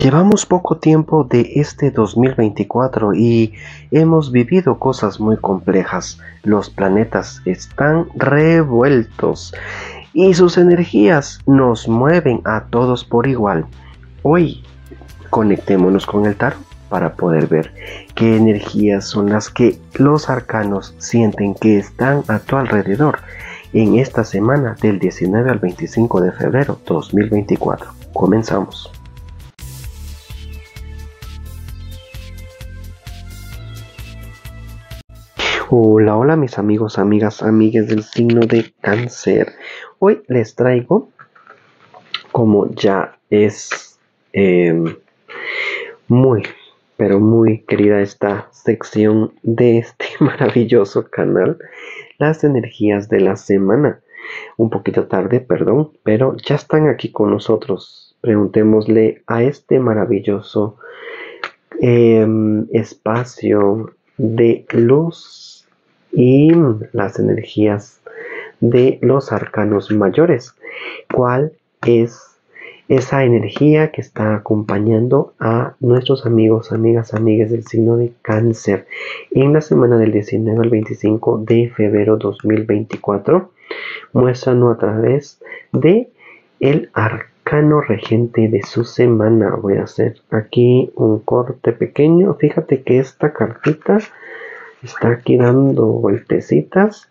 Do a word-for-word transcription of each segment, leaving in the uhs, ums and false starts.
Llevamos poco tiempo de este dos mil veinticuatro y hemos vivido cosas muy complejas. Los planetas están revueltos y sus energías nos mueven a todos por igual. Hoy conectémonos con el tarot para poder ver qué energías son las que los arcanos sienten que están a tu alrededor en esta semana del diecinueve al veinticinco de febrero dos mil veinticuatro. Comenzamos. Hola, hola mis amigos, amigas, amigues del signo de Cáncer. Hoy les traigo, como ya es eh, muy, pero muy querida esta sección de este maravilloso canal, las energías de la semana. Un poquito tarde, perdón, pero ya están aquí con nosotros. Preguntémosle a este maravilloso eh, espacio de luz y las energías de los arcanos mayores. ¿Cuál es esa energía que está acompañando a nuestros amigos, amigas, amigas del signo de Cáncer en la semana del diecinueve al veinticinco de febrero dos mil veinticuatro? Muéstranos a través de el arcano regente de su semana. Voy a hacer aquí un corte pequeño. Fíjate que esta cartita está aquí dando vueltecitas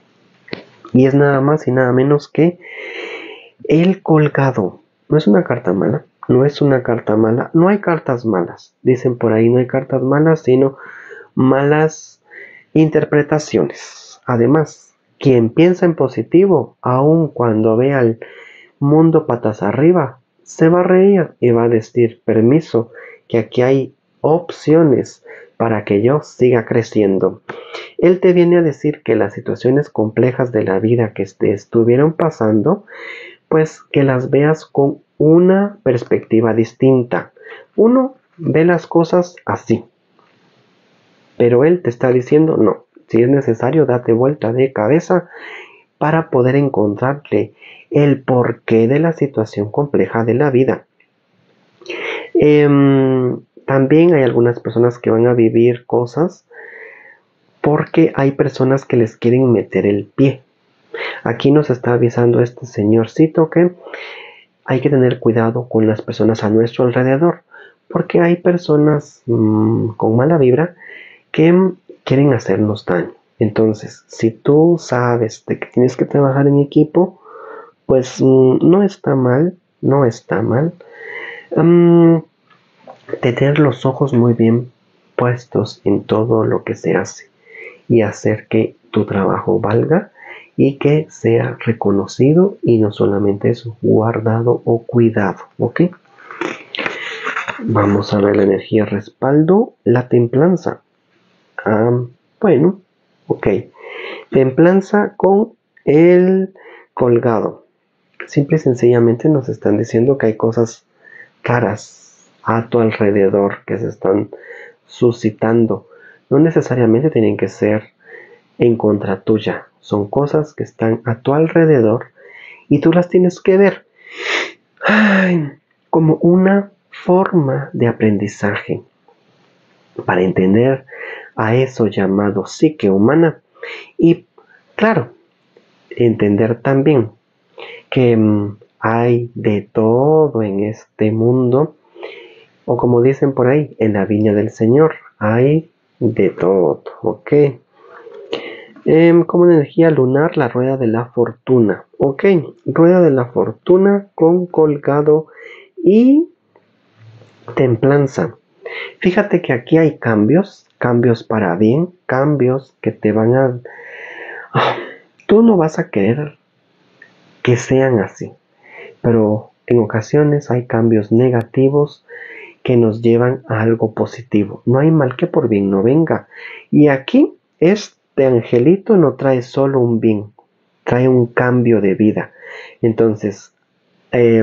y es nada más y nada menos que el colgado. No es una carta mala, no es una carta mala, no hay cartas malas, dicen por ahí, no hay cartas malas, sino malas interpretaciones. Además, quien piensa en positivo, aun cuando vea el mundo patas arriba, se va a reír y va a decir, permiso, que aquí hay opciones para que yo siga creciendo. Él te viene a decir que las situaciones complejas de la vida que te estuvieron pasando, pues que las veas con una perspectiva distinta. Uno ve las cosas así, pero él te está diciendo no, si es necesario date vuelta de cabeza para poder encontrarle el porqué de la situación compleja de la vida. Eh, también hay algunas personas que van a vivir cosas porque hay personas que les quieren meter el pie. Aquí nos está avisando este señorcito que hay que tener cuidado con las personas a nuestro alrededor, porque hay personas mmm, con mala vibra que quieren hacernos daño. Entonces, si tú sabes de que tienes que trabajar en equipo, pues mmm, no está mal, no está mal. Um, tener los ojos muy bien puestos en todo lo que se hace y hacer que tu trabajo valga y que sea reconocido y no solamente eso, guardado o cuidado, ¿ok? Vamos a ver la energía respaldo, la templanza. Ah, bueno, ok. Templanza con el colgado. Simple y sencillamente nos están diciendo que hay cosas caras a tu alrededor que se están suscitando. No necesariamente tienen que ser en contra tuya. Son cosas que están a tu alrededor y tú las tienes que ver ay, como una forma de aprendizaje para entender a eso llamado psique humana y, claro, entender también que mmm, hay de todo en este mundo, o como dicen por ahí, en la viña del Señor hay de todo, ¿ok? Eh, como energía lunar, la rueda de la fortuna, ¿ok? Rueda de la fortuna con colgado y templanza. Fíjate que aquí hay cambios, cambios para bien, cambios que te van a... Oh, tú no vas a querer que sean así, pero en ocasiones hay cambios negativos que nos llevan a algo positivo. No hay mal que por bien no venga. Y aquí este angelito no trae solo un bien, trae un cambio de vida. Entonces, eh,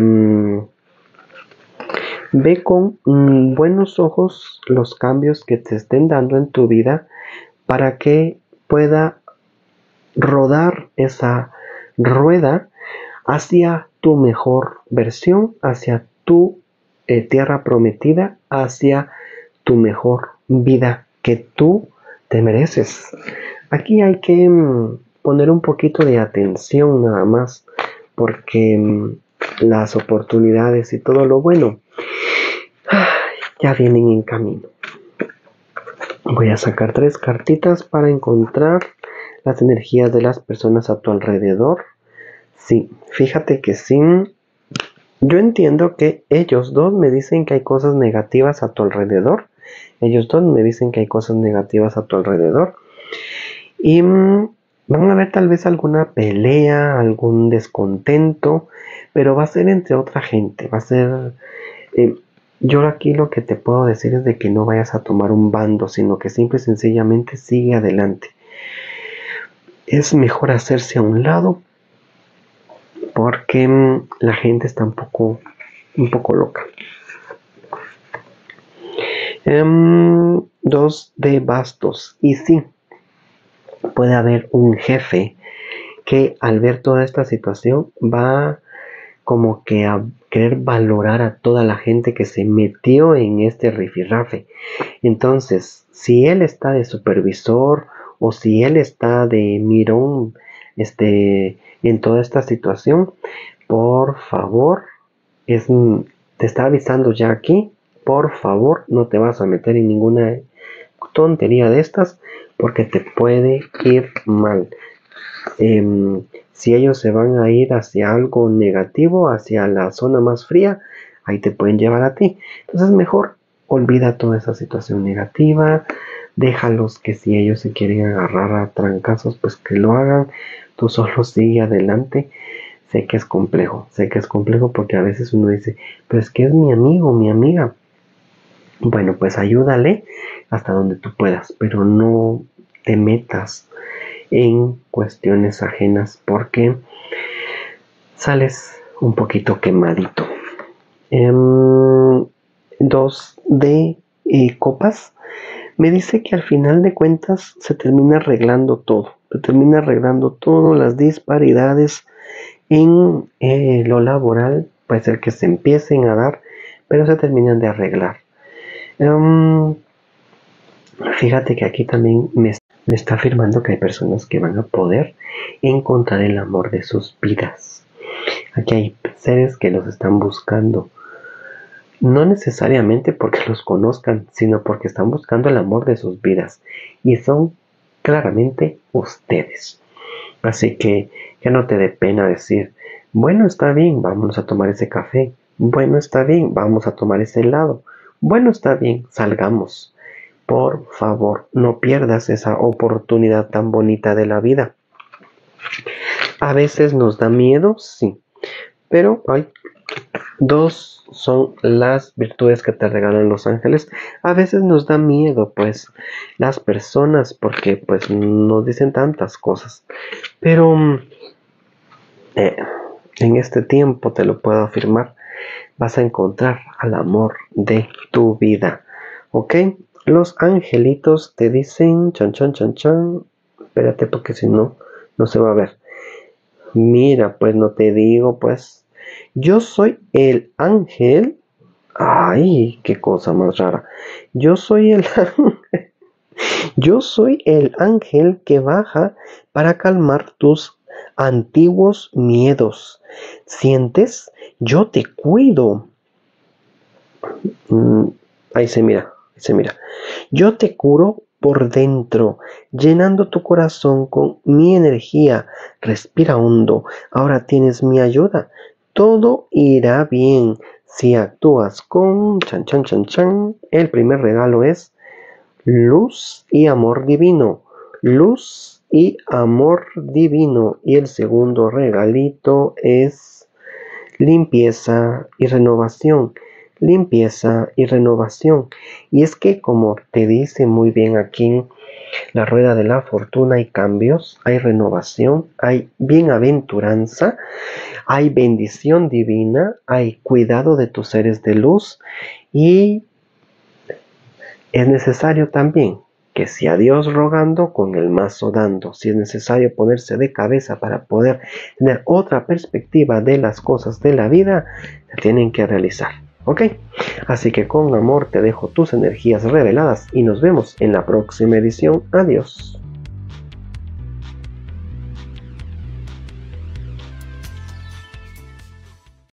ve con mm, buenos ojos los cambios que te estén dando en tu vida para que pueda rodar esa rueda hacia tu mejor versión, hacia tu eh, tierra prometida hacia tu mejor vida que tú te mereces. Aquí hay que mm, poner un poquito de atención nada más, porque mm, las oportunidades y todo lo bueno ay, ya vienen en camino. Voy a sacar tres cartitas para encontrar las energías de las personas a tu alrededor. Sí, fíjate que sí. Yo entiendo que ellos dos me dicen que hay cosas negativas a tu alrededor. Ellos dos me dicen que hay cosas negativas a tu alrededor. Y mmm, van a haber tal vez alguna pelea, algún descontento, pero va a ser entre otra gente. Va a ser... Eh, yo aquí lo que te puedo decir es de que no vayas a tomar un bando, sino que simple y sencillamente sigue adelante. Es mejor hacerse a un lado porque mmm, la gente está un poco, un poco loca. Um, dos de bastos. Y sí, puede haber un jefe que al ver toda esta situación va como que a querer valorar a toda la gente que se metió en este rifirrafe. Entonces, si él está de supervisor o si él está de mirón este, en toda esta situación, por favor, es, te está avisando ya aquí, por favor, no te vas a meter en ninguna tontería de estas porque te puede ir mal. Eh, si ellos se van a ir hacia algo negativo, hacia la zona más fría, ahí te pueden llevar a ti. Entonces mejor olvida toda esa situación negativa, déjalos que si ellos se quieren agarrar a trancazos, pues que lo hagan, tú solo sigue adelante. Sé que es complejo, sé que es complejo porque a veces uno dice, pero es que es mi amigo, mi amiga. Bueno, pues ayúdale hasta donde tú puedas, pero no te metas en cuestiones ajenas porque sales un poquito quemadito. Um, dos de eh, copas me dice que al final de cuentas se termina arreglando todo, se termina arreglando todo, las disparidades en eh, lo laboral, puede ser que se empiecen a dar, pero se terminan de arreglar. Um, fíjate que aquí también me, me está afirmando que hay personas que van a poder encontrar el amor de sus vidas. Aquí hay seres que los están buscando, no necesariamente porque los conozcan, sino porque están buscando el amor de sus vidas y son claramente ustedes. Así que ya no te dé pena decir, bueno, está bien, vamos a tomar ese café. Bueno, está bien, vamos a tomar ese helado. Bueno, está bien, salgamos. Por favor, no pierdas esa oportunidad tan bonita de la vida. A veces nos da miedo, sí, pero hay dos son las virtudes que te regalan los ángeles. A veces nos da miedo, pues, las personas, porque pues nos dicen tantas cosas. Pero eh, en este tiempo, te lo puedo afirmar, vas a encontrar al amor de tu vida. ¿Ok? Los angelitos te dicen, chan, chan, chan, chan. Espérate, porque si no, no se va a ver. Mira, pues no te digo, pues. Yo soy el ángel. Ay, qué cosa más rara. Yo soy el ángel. Yo soy el ángel que baja para calmar tus antiguos miedos. ¿Sientes? Yo te cuido. Mm, ahí se mira, ahí se mira. Yo te curo por dentro, llenando tu corazón con mi energía. Respira hondo. Ahora tienes mi ayuda. Todo irá bien si actúas con chan chan chan chan. El primer regalo es luz y amor divino. Luz y amor divino. Y el segundo regalito es limpieza y renovación. Limpieza y renovación. Y es que, como te dice muy bien aquí la rueda de la fortuna, hay cambios, hay renovación, hay bienaventuranza, hay bendición divina, hay cuidado de tus seres de luz y es necesario también que si a Dios rogando, con el mazo dando. Si es necesario ponerse de cabeza para poder tener otra perspectiva de las cosas de la vida, se tienen que realizar. ¿Ok? Así que con amor te dejo tus energías reveladas y nos vemos en la próxima edición. Adiós.